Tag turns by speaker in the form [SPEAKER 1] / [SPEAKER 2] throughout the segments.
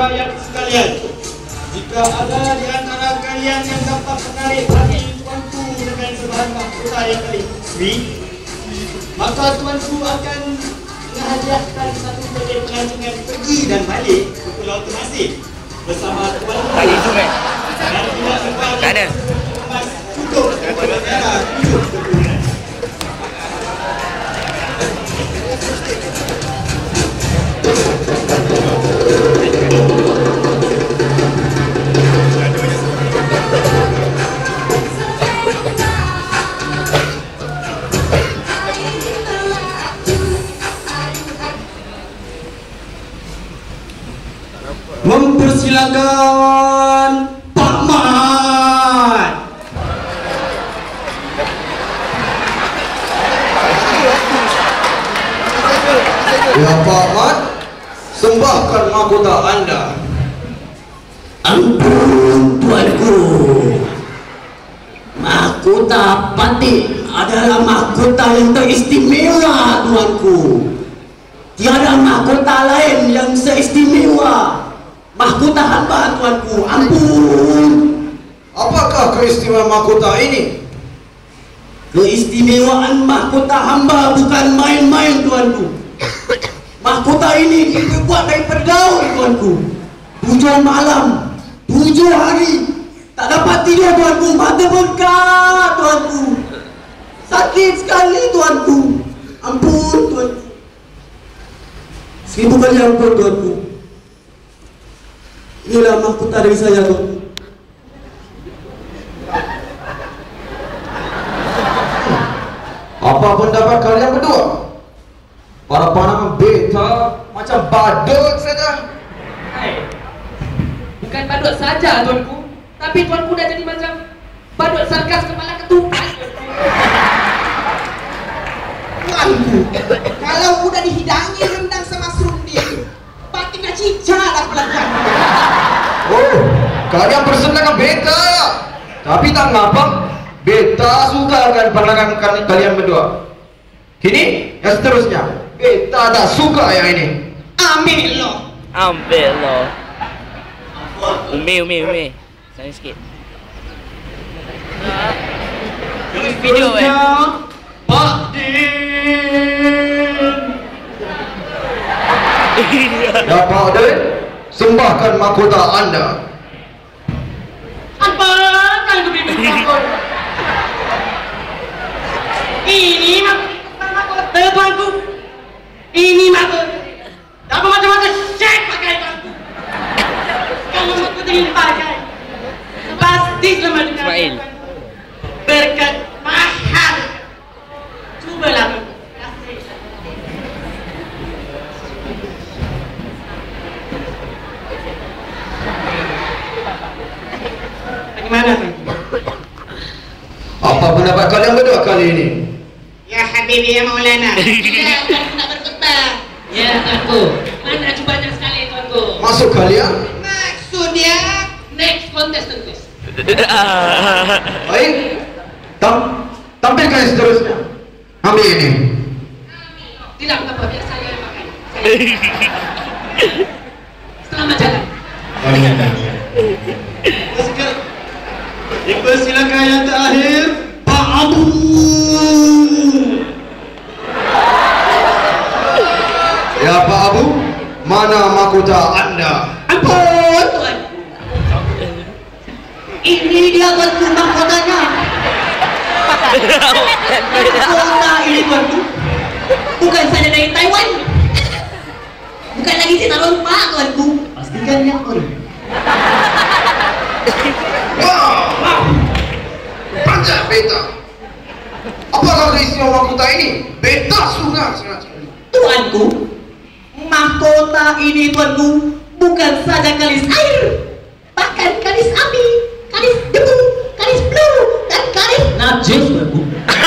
[SPEAKER 1] rakyat sekalian, jika ada di antara kalian yang dapat menarik hati tuanku dengan sebahan mahkota yang paling sweet, maka tuanku akan menghadiahkan satu bilik pelancongan pergi dan balik ke Pulau Temasek bersama tuanku. Dan tidak lupa emas cukup kepada era 7 keturunan. Mempersilakan Pak Mat.
[SPEAKER 2] Ya Pak Mat, sembahkan mahkota Anda.
[SPEAKER 3] Ampun tuanku, mahkota Patik adalah mahkota yang teristimewa tuanku. Tiada mahkota lain yang seistimewa mahkota hamba tuanku. Ampun.
[SPEAKER 2] Apakah keistimewaan mahkota ini?
[SPEAKER 3] Keistimewaan mahkota hamba bukan main-main tuanku. Mahkota ini dibuat daripada daun tuanku. 7 malam, 7 hari tak dapat tidur tuanku, mata bengkak tuanku. Sakit sekali tuanku. Ampun tuanku. 1000 kali ampun tuanku. Inilah mahkota dari saya tuanku.
[SPEAKER 2] Apa pendapat kalian berdua? Para panah beta macam badut saja.
[SPEAKER 4] Hai. Bukan badut saja tuanku, tapi tuanku dah jadi macam badut sarkas kepala ketupat.
[SPEAKER 5] Tuanku, kalau udah dihidangi rendang sama serunding, Patik dah cica dah belakang.
[SPEAKER 2] Oh, kalian bersenang dengan beta. Tapi tak ngapa, beta suka dengan pandangan kalian berdua. Kini, yang seterusnya, beta tak suka yang ini.
[SPEAKER 5] Ambil lo.
[SPEAKER 6] Ambil lo. Umi. Sana sikit. Video
[SPEAKER 1] Pak Din.
[SPEAKER 2] Ya Pak Din, sembahkan mahkota Anda.
[SPEAKER 4] Apa kan tu bibi takut? Ini mahkota tuanku. Ini mahkota. Apa macam-macam cek pakai tuanku. Kalau mahkota ini pakai, pasti sama dengan
[SPEAKER 6] Ismail.
[SPEAKER 4] berkat mahal. Cubalah tuanku. Bagaimana tuanku?
[SPEAKER 2] Apa pendapat kalian berdua kali ini?
[SPEAKER 5] Ya Habibi ya Maulana. Ya, tuanku nak berkhutbah.
[SPEAKER 4] Ya tuanku, mana banyak sekali tuanku.
[SPEAKER 2] Masuk kalian?
[SPEAKER 5] Maksudnya
[SPEAKER 4] Next contestant please.
[SPEAKER 2] Baik. Tampilkan yang seterusnya. Ambil ini.
[SPEAKER 4] Tidak apa-apa, biar saya yang pakai. Selamat jalan.
[SPEAKER 1] Dipersilakan yang terakhir Pak Abu.
[SPEAKER 2] Ya Pak Abu, mana mahkota Anda?
[SPEAKER 3] Ampun tuan. Ini dia tuanku mahkotanya. Mahkota ini tuanku bukan saja dari Taiwan, bukan lagi Cina Lompa tuanku. Pastikan yang ori.
[SPEAKER 2] Wah, panjang beta. Apakah keistimewaan mahkota ini? Beta suka sangat sekali.
[SPEAKER 3] Tuanku, mahkota ini tuanku bukan saja kalis air, bahkan kalis api, kalis debu, kalis peluru, dan kalis najis tuanku.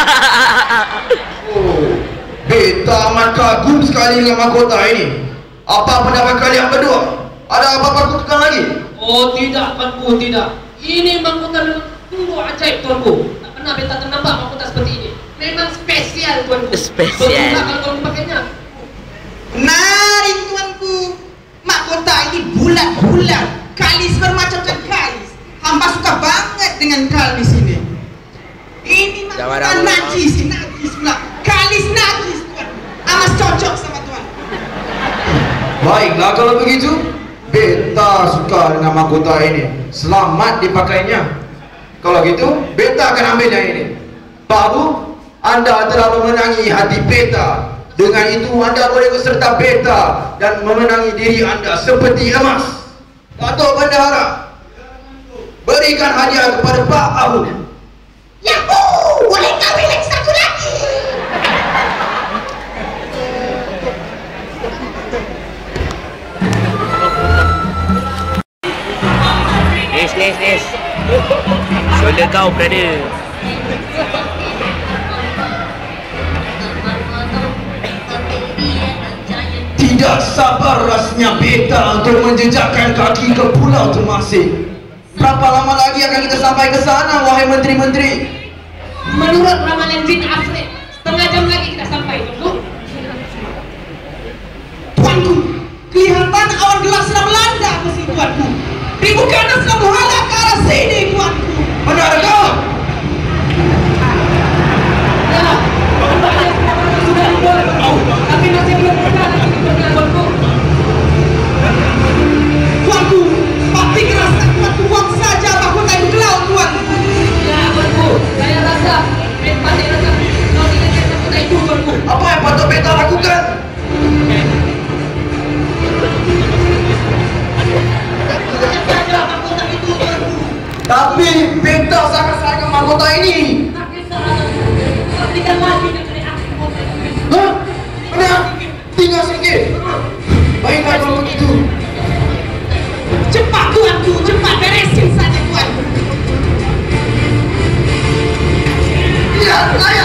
[SPEAKER 2] Oh, beta amat kagum sekali dengan mahkota ini. Apa pendapat kalian berdua? Ada apa-apa kutukan lagi?
[SPEAKER 4] Oh tidak tuanku, tidak. Ini mahkota tunggu ajaib tuanku. Tak pernah beta ternampak mahkota seperti ini. Memang spesial tuanku.
[SPEAKER 6] Spesial.
[SPEAKER 4] Betul tak kalau tuanku pakainya?
[SPEAKER 5] menarik tuanku. Mahkota ini bulat-bulat, kalis bermacam-macam kalis. Hamba suka banget dengan kalis ini. Ini mahkota najis pula. Kalis najis tuan. Amas cocok sama tuan.
[SPEAKER 2] Baiklah kalau begitu, beta suka dengan mahkota ini. Selamat dipakainya. Kalau gitu, beta akan ambilnya ini. Baru anda telah memenangi hati beta. Dengan itu anda boleh beserta beta dan memenangi diri anda seperti emas. Datuk Bendahara, berikan hadiah kepada Pak Abu.
[SPEAKER 5] Yahoo! Boleh kawin lagi satu lagi.
[SPEAKER 6] Nis. Shoulder kau, brother.
[SPEAKER 2] Tidak sabar rasanya beta untuk menjejakkan kaki ke Pulau Temasek. Berapa lama lagi akan kita sampai ke sana, wahai menteri-menteri?
[SPEAKER 4] Menurut ramalan Jin Afrik, setengah jam lagi kita sampai, tuanku.
[SPEAKER 5] Tuanku, kelihatan awan gelap sedang melanda ke sini tuanku. Ribu ganas sedang menghala ke arah sini tuanku.
[SPEAKER 2] Benarkah?
[SPEAKER 4] Ya, nampaknya sudah keluar, tapi masih belum pernah lagi dikenal, tuanku.
[SPEAKER 5] Tuanku, papi kerasa tuanku buang saja mahkota itu ke laut tuanku.
[SPEAKER 4] Ya, tuanku, saya rasa pandai rasa kau tidak bisa mahkota itu, tuanku.
[SPEAKER 2] Apa yang patut beta lakukan?
[SPEAKER 5] Saja mahkota itu tuanku.
[SPEAKER 2] Tapi beta sangat sayang mahkota ini.
[SPEAKER 4] Tapi salah, tidak lagi dengan aksi mahkota itu.
[SPEAKER 2] Hah? Benar? Tinggal sedikit. Baiklah kalau begitu.
[SPEAKER 5] Cepat tuanku, cepat beresin saja tuanku.
[SPEAKER 2] Ya, saya.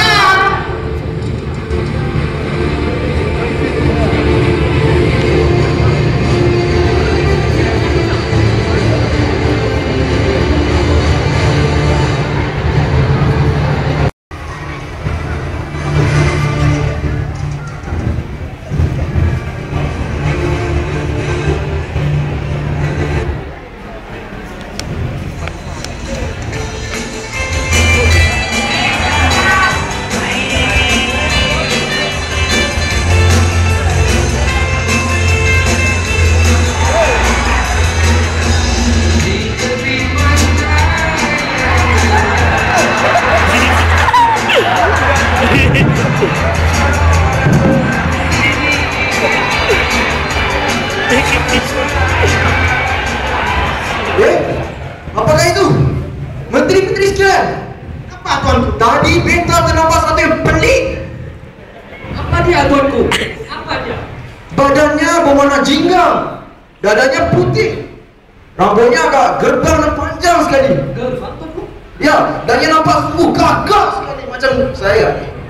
[SPEAKER 2] Apakah itu? Menteri-menteri sekalian,
[SPEAKER 5] Apa tuanku?
[SPEAKER 2] tadi beta ternampak satu yang pelik.
[SPEAKER 4] Apa dia, tuanku? Apa dia?
[SPEAKER 2] Badannya berwarna jingga, dadanya putih, rambutnya agak gerbang dan panjang sekali.
[SPEAKER 4] Gerbang, tuanku?
[SPEAKER 2] Ya, dan dia nampak sungguh gagah sekali macam saya.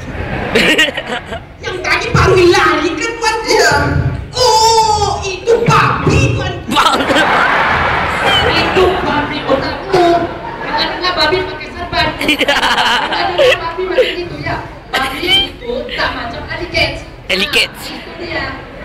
[SPEAKER 5] Yang tadi baru lari kan tuanku?
[SPEAKER 2] Iya.
[SPEAKER 5] Oh, itu babi tuanku.
[SPEAKER 4] Itu babi otakmu. Dengar-dengar babi pakai serban. Dengar-dengar babi macam itu ya. Babi itu tak macam alligator.
[SPEAKER 6] Alligator.
[SPEAKER 4] Itu dia.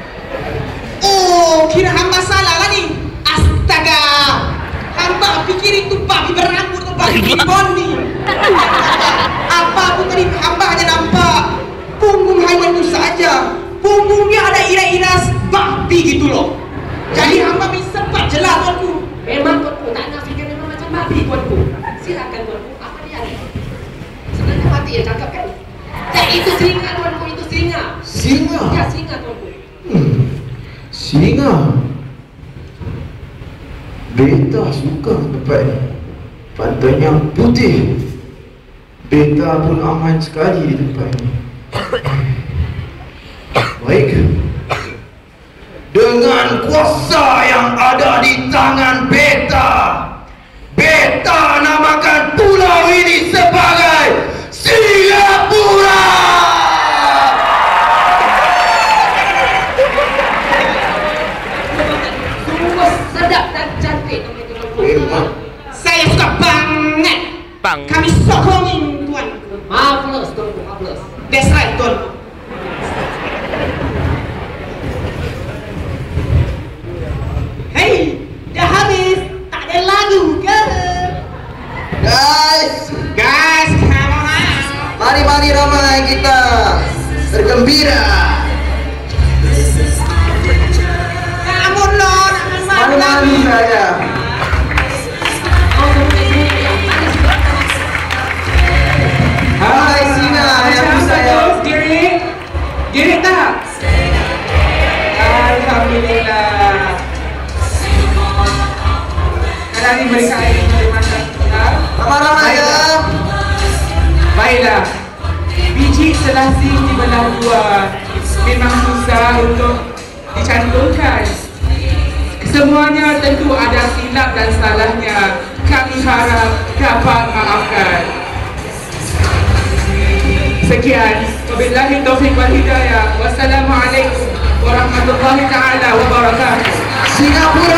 [SPEAKER 5] Oh, kira hamba salah lah nih. Astaga, hamba pikir itu babi berambut atau babi ribbon nih. Apa aku tadi hamba hanya nampak punggung haiwan itu saja. Punggungnya ada iras-iras babi gitu loh. Jadi hamba bisa sempat jelas tuanku.
[SPEAKER 4] Memang tuanku tak nafikan memang macam babi tuanku. Silakan tuanku. Apa dia? Sebenarnya mati ya cakap kan? Dan itu singa tuanku, itu singa.
[SPEAKER 2] Singa.
[SPEAKER 4] Ya singa tuanku.
[SPEAKER 2] Singa. Beta suka tempat ini. Pantainya putih. Beta pun aman sekali di tempat ini. Baik. Dengan kuasa yang ada di tangan beta, beta namakan pulau ini sebagai Singapura.
[SPEAKER 4] Sungguh sedap dan cantik namanya tuanku.
[SPEAKER 5] Saya suka banget.
[SPEAKER 6] Bang.
[SPEAKER 5] Kami sokongin tuanku.
[SPEAKER 4] Marvelous tuanku, marvelous.
[SPEAKER 5] That's right, tuanku. Baiklah, biji selasih di belah dua memang susah untuk dicantumkan. Semuanya tentu ada silap dan salahnya. Kami harap dapat maafkan. Sekian. Wabillahi taufiq wal hidayah. Wassalamualaikum warahmatullahi taala wabarakatuh.
[SPEAKER 3] Singapura